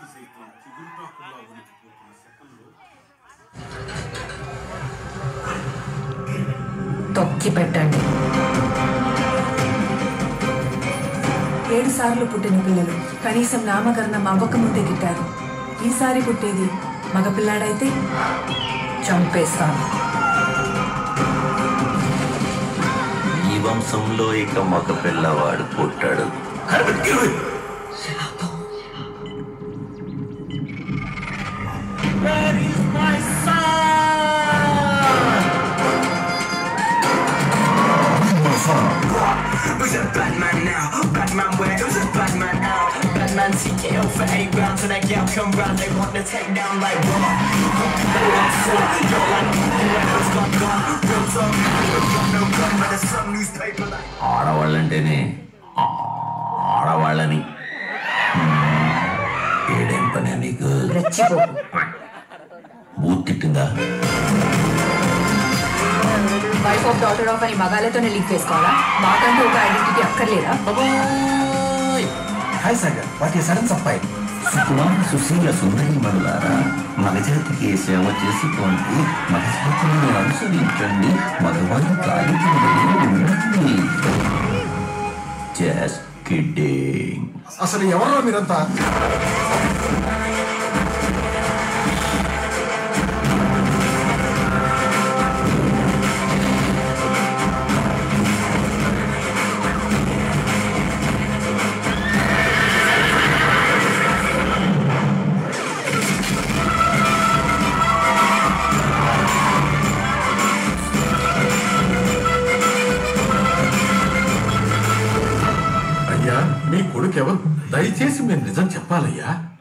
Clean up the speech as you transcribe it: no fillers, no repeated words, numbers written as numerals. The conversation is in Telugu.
తొక్కి పెట్టండి. 7 సార్లు పుట్టిన పిల్లలు కనీసం నామకరణం అవ్వకముందే గిట్టారు. ఈసారి పుట్టేది మగపిల్లాడైతే చంపేస్తాను. ఈ వంశంలో ఇక మగ పిల్లవాడు పుట్టాడు. Who's a bad man now? Bad man where? Who's a bad man out? Bad man TKO for 8 rounds and that gal come round. They want to take down like what? ఆడవాళ్ళంటేనే ఆడవాళ్ళని ఏడేం పని నీకు? బూత్ తిట్టిందా? వైఫ్ ఆఫ్ డాటర్ ఆఫ్ అని మగాలతోనే లింక్ వేసుకోవాలా? మాకంటూ ఒక ఐడెంటిటీ అక్కర్లేదా? Hi Sagar, what a sudden surprise. సుకుమార సుశీల సుందరి మనులారా, మగజాతికి సేవ చేసుకోండి, మగజాతిని అనుసరించండి, మగవారి కార్యక్రమం. Just kidding. అసలు ఎవరో మీరంతా? మీ కొడుకు ఎవరు? దయచేసి మీరు నిజం చెప్పాలయ్యా.